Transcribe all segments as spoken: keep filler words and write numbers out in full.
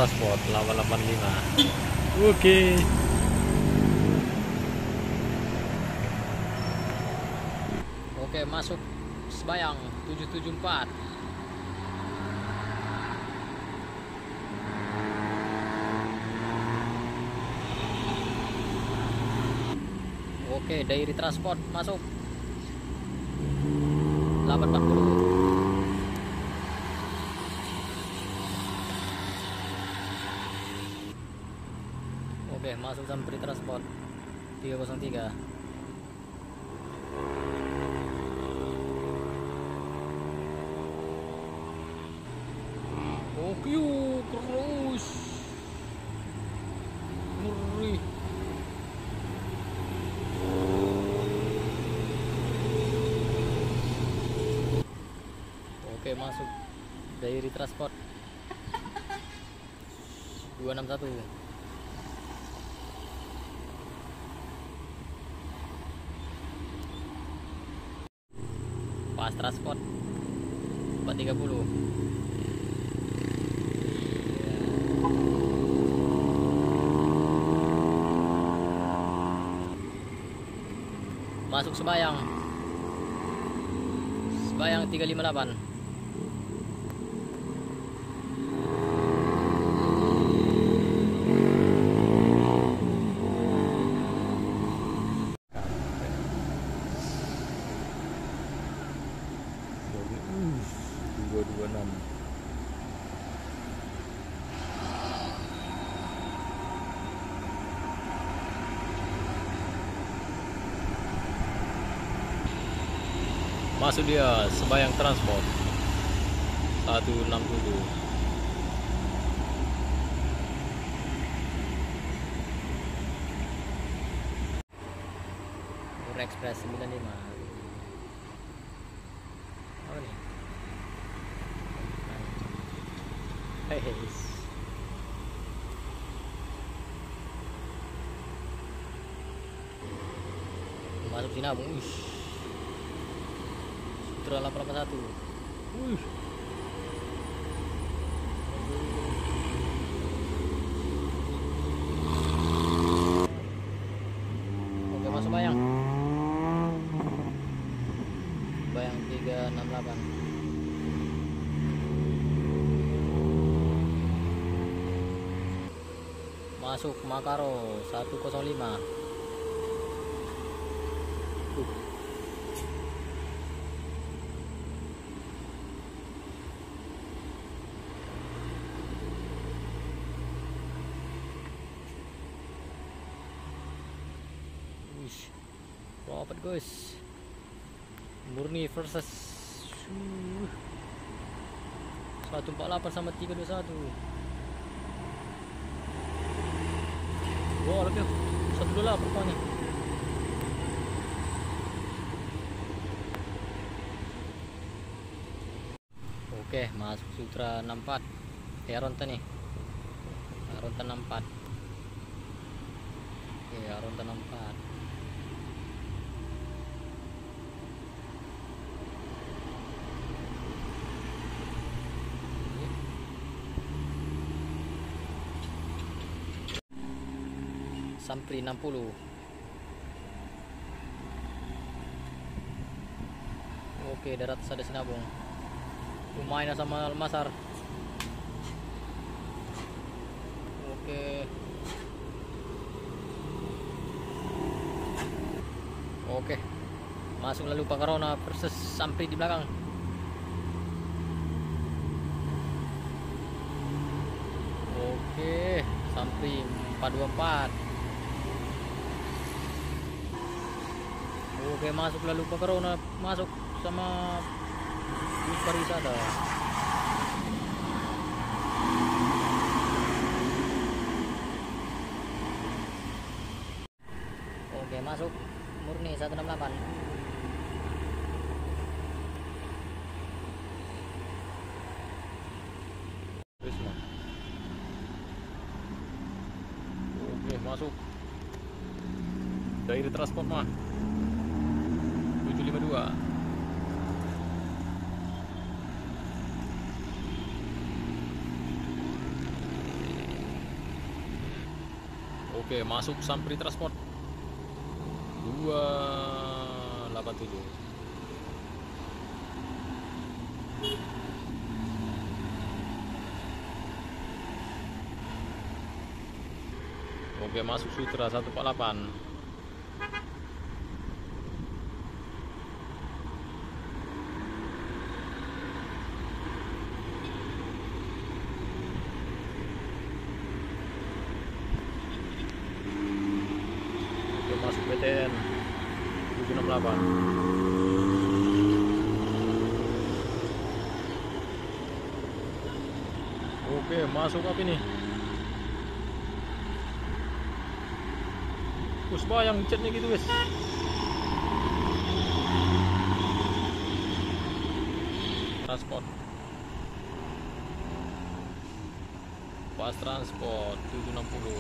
Transport delapan delapan lima. Oke. Oke, masuk Sebayang tujuh tujuh empat. Oke, Dairy Transport masuk delapan empat puluh. Oke, masuk Sampri Transport tiga nol tiga. Oke, terus ngeri. Oke, masuk Dairy Transport dua enam satu. Pas Transport empat tiga puluh. Masuk Sebayang Sebayang tiga lima delapan. dua dua enam. Masuk dia Sebayang Transport satu enam tujuh. Nur Express sembilan lima. Apa nih? Hey. Masuk Sinabung. Uish. Sutra delapan delapan satu. Uish. Oke, masuk Bayang. Bayang tiga enam delapan. Masuk Makaro satu nol lima. Uh. Uish. Rapat guys. Murni versus uh. seratus empat puluh delapan sama tiga dua satu. Wah, lebih satu dolar per ton nih. Oke, masuk Sutra enam empat. Ya, Ronta nih. Ronta enam empat. Ya, Ronta enam empat. Sampri enam puluh. Oke, darat ada Sinabung. Lumayan sama Almasar. Oke. Oke. Masuk lalu Pakarona versus Sampri di belakang. Oke, Sampri empat dua empat. Oke, masuk lalu Pakarona, masuk sama bus pariwisata. Oke, masuk Murni satu enam delapan. Oke, masuk Dairy Transport mah tujuh lima dua. Oke, masuk Sampri Transport dua delapan tujuh. Oke, masuk Sutra seratus empat puluh delapan. Oke, masuk B T N tujuh enam delapan. Oke, masuk apa ini? Us bayang chatnya gitu guys. Transport Pas Transport tujuh enam nol.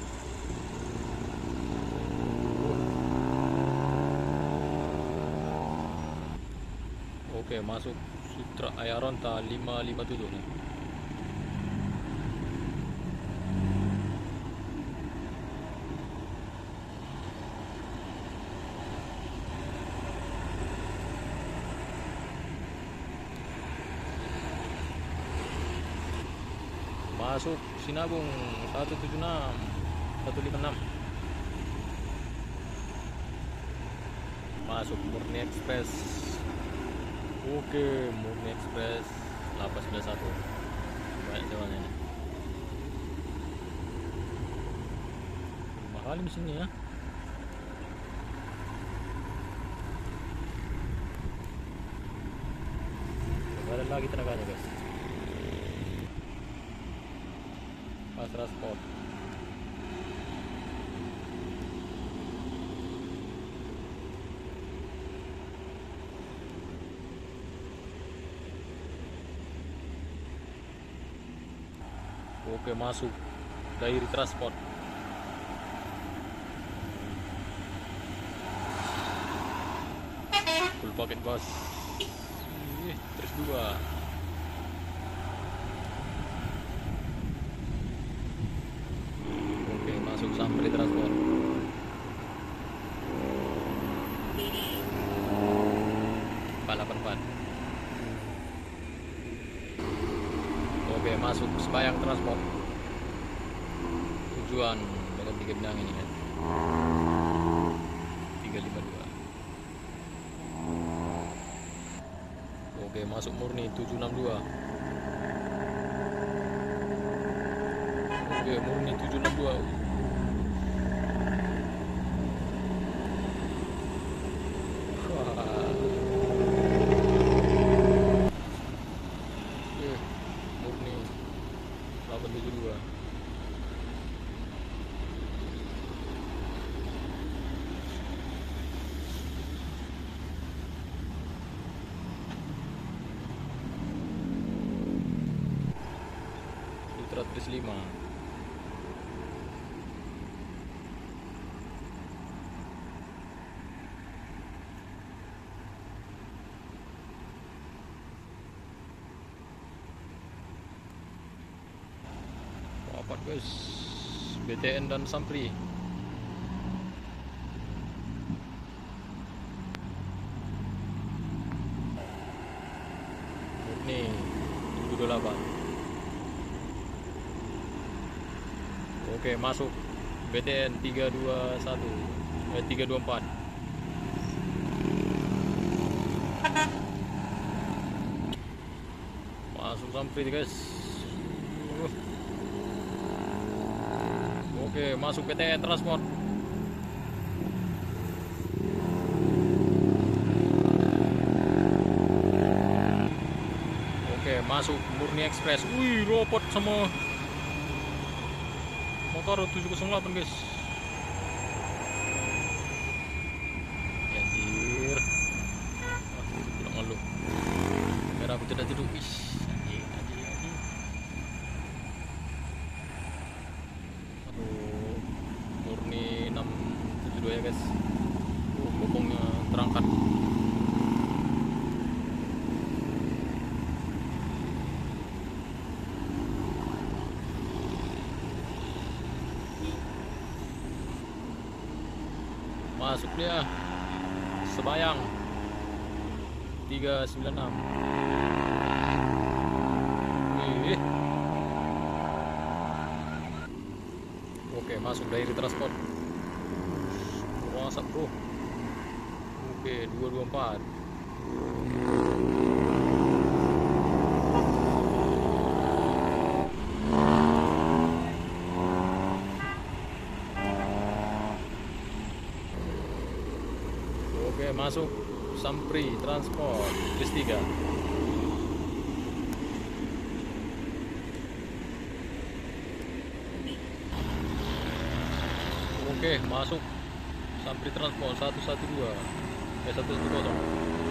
Oke, masuk Sutra Ayaronta lima lima tujuh nih. Masuk Sinabung satu tujuh enam satu lima enam. Masuk Murni Express. Oke, Murni Express delapan sembilan satu. Banyak jalannya nih. Mahal di sini ya. Ada lagi tenaganya guys. Pas Transport. Oke, masuk Dairi Transport. Full paket bos. Ih, terus dua. Oke, masuk Sampri Transport. empat delapan empat. Oke, masuk Sebayang Transport. Tujuan dengan tiga bidang ini kan. tiga lima dua. Oke, masuk Murni tujuh enam dua. Oke, Murni tujuh enam dua. Wah. Oke, Murni delapan tujuh dua. seratus lima. Papat guys, B T N dan Sampri. Murni tujuh dua delapan. Oke, masuk B T N tiga dua satu, eh tiga dua empat. Masuk Sampri guys. Uh. Oke, masuk B T N Transport. Oke, masuk Murni Express. Wih, robot sama motor tujuh nol delapan guys. Anjir. Ah, pulang malu. Merah putih dan jeruk. Wih, anjir, anjir, anjir. Aduh, Murni enam tujuh dua ya guys. Oh, bokongnya terangkat. masuk dia. Sebayang tiga sembilan enam. Wih. Oke, masuk dari transport. Masuk bro. Oke, dua dua empat. Oke, masuk Sampri Transport Kris tiga. Oke, masuk Sampri Transport satu satu dua. Eh, satu satu kosong.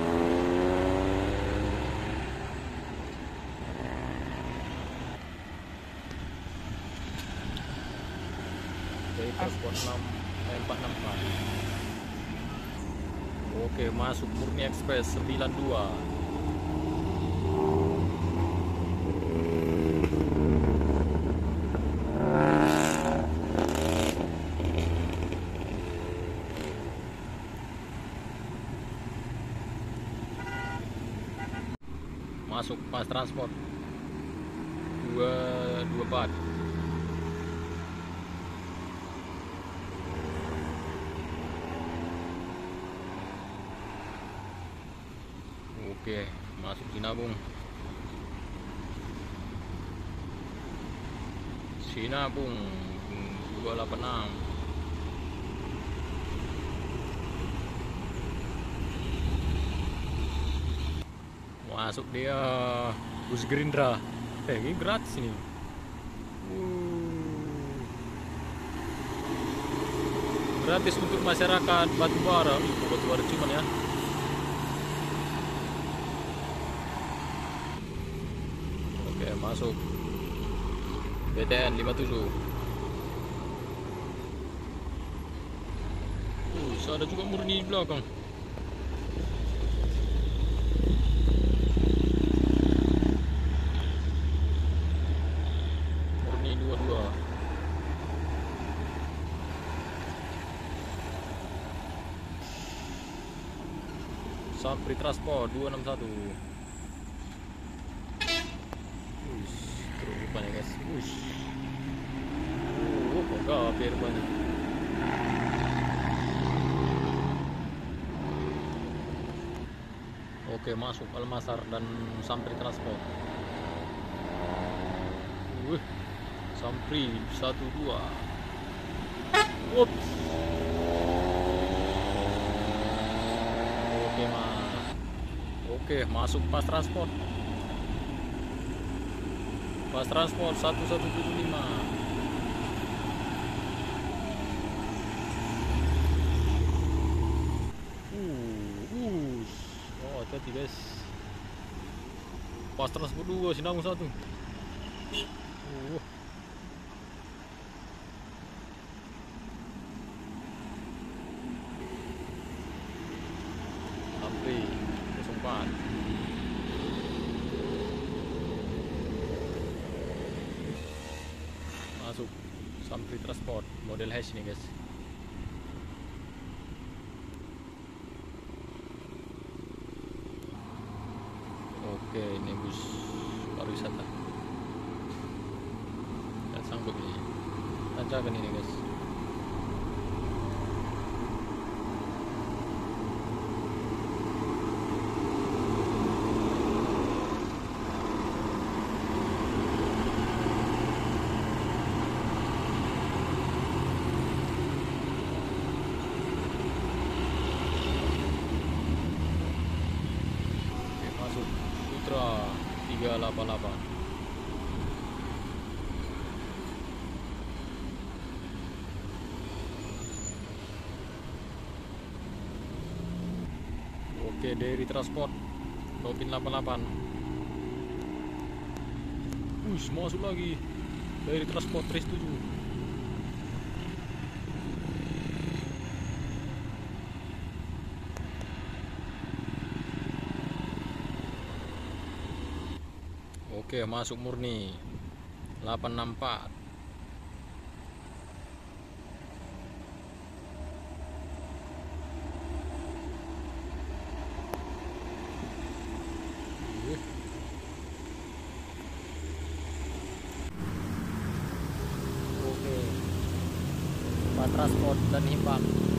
Dari transport enam empat enam empat. Oke, masuk Murni Express sembilan dua. Masuk Pas Transport dua dua empat. Oke, masuk Sinabung. Sinabung dua delapan enam. Masuk dia bus Gerindra. Eh, ini gratis ini. Uh. Gratis untuk masyarakat Batubara. Batubara cuman ya. Oke, masuk B T N lima tujuh. Uh, ada juga Murni di belakang. Murni dua dua. Sampri Transport dua enam satu. Rupanya guys, wush, oh, kok gapir rupanya. Oke, masuk Almasar dan Sampri Transport. Wih, Sampri satu dua. Ups. Oke mas, oke masuk Pas Transport. Pas Transport satu satu tujuh lima. Uh, uh. Oh, hati-hati guys. Pas Transport dua, Sinabung satu. Uh. Sampri nol empat. Masuk Sampri Transport model hash nih guys. Oke, ini bus pariwisata. Dan sanggup ini. Tanjakan ini guys. tiga delapan delapan. Oke, dari Transport Robin delapan delapan. Us, masuk lagi dari Transport Kris tujuh. Oke, masuk Murni delapan enam empat. transport dan himbang.